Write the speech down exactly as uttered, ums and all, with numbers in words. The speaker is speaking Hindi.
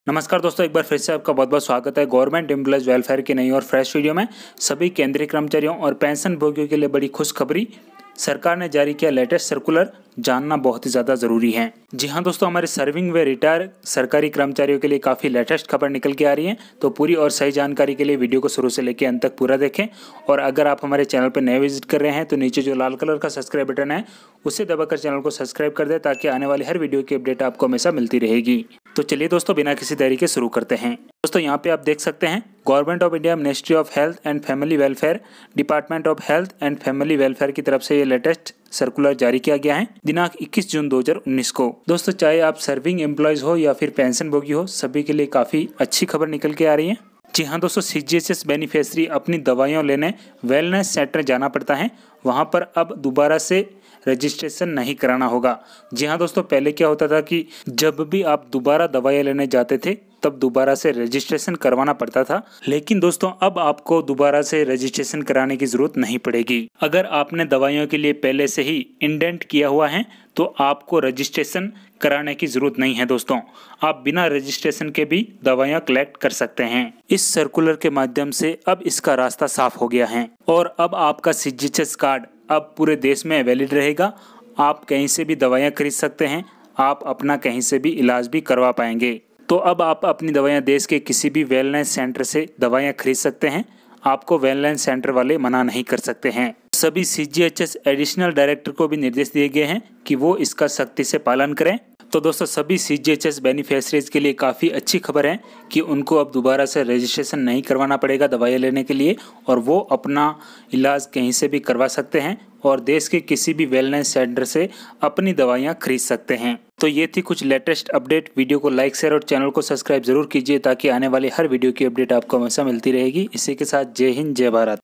नमस्कार दोस्तों, एक बार फिर से आपका बहुत बहुत स्वागत है गवर्नमेंट एम्प्लॉयज वेलफेयर की नई और फ्रेश वीडियो में। सभी केंद्रीय कर्मचारियों और पेंशन भोगियों के लिए बड़ी खुशखबरी, सरकार ने जारी किया लेटेस्ट सर्कुलर, जानना बहुत ही ज़्यादा ज़रूरी है। जी हाँ दोस्तों, हमारे सर्विंग व रिटायर सरकारी कर्मचारियों के लिए काफ़ी लेटेस्ट खबर निकल के आ रही है। तो पूरी और सही जानकारी के लिए वीडियो को शुरू से लेकर अंत तक पूरा देखें। और अगर आप हमारे चैनल पर नए विजिट कर रहे हैं तो नीचे जो लाल कलर का सब्सक्राइब बटन है उसे दबाकर चैनल को सब्सक्राइब कर दें, ताकि आने वाली हर वीडियो की अपडेट आपको हमेशा मिलती रहेगी। तो चलिए दोस्तों, बिना किसी देरी के शुरू करते हैं। दोस्तों यहाँ पे आप देख सकते हैं, government of India, ministry of health and family welfare, department of health and family welfare की तरफ से ये लेटेस्ट सर्कुलर जारी किया गया है दिनांक इक्कीस जून दो हज़ार उन्नीस को। दोस्तों चाहे आप सर्विंग एम्प्लॉयज हो या फिर पेंशन भोगी हो, सभी के लिए काफ़ी अच्छी खबर निकल के आ रही है। जी हाँ दोस्तों, सीजीएचएस बेनिफिशियरी अपनी दवाइयाँ लेने वेलनेस सेंटर जाना पड़ता है, वहाँ पर अब दोबारा से रजिस्ट्रेशन नहीं कराना होगा। जी हाँ दोस्तों, पहले क्या होता था कि जब भी आप दोबारा दवाइयाँ लेने जाते थे तब दोबारा से रजिस्ट्रेशन करवाना पड़ता था, लेकिन दोस्तों अब आपको दोबारा से रजिस्ट्रेशन कराने की जरूरत नहीं पड़ेगी। अगर आपने दवाइयों के लिए पहले से ही इंडेंट किया हुआ है तो आपको रजिस्ट्रेशन कराने की जरूरत नहीं है। दोस्तों आप बिना रजिस्ट्रेशन के भी दवाइयाँ कलेक्ट कर सकते हैं। इस सर्कुलर के माध्यम से अब इसका रास्ता साफ हो गया है और अब आपका सीजीएचएस कार्ड अब पूरे देश में वैलिड रहेगा। आप कहीं से भी दवाइयाँ खरीद सकते हैं, आप अपना कहीं से भी इलाज भी करवा पाएंगे। तो अब आप अपनी दवाइयाँ देश के किसी भी वेलनेस सेंटर से दवाइयाँ खरीद सकते हैं, आपको वेलनेस सेंटर वाले मना नहीं कर सकते हैं। सभी सीजीएचएस एडिशनल डायरेक्टर को भी निर्देश दिए गए हैं कि वो इसका सख्ती से पालन करें। तो दोस्तों सभी सीजीएचएस बेनिफिशियरीज के लिए काफ़ी अच्छी खबर है कि उनको अब दोबारा से रजिस्ट्रेशन नहीं करवाना पड़ेगा दवाइयाँ लेने के लिए, और वो अपना इलाज कहीं से भी करवा सकते हैं और देश के किसी भी वेलनेस सेंटर से अपनी दवाइयाँ खरीद सकते हैं। तो ये थी कुछ लेटेस्ट अपडेट। वीडियो को लाइक, शेयर और चैनल को सब्सक्राइब जरूर कीजिए, ताकि आने वाली हर वीडियो की अपडेट आपको हमेशा मिलती रहेगी। इसी के साथ जय हिंद, जय भारत।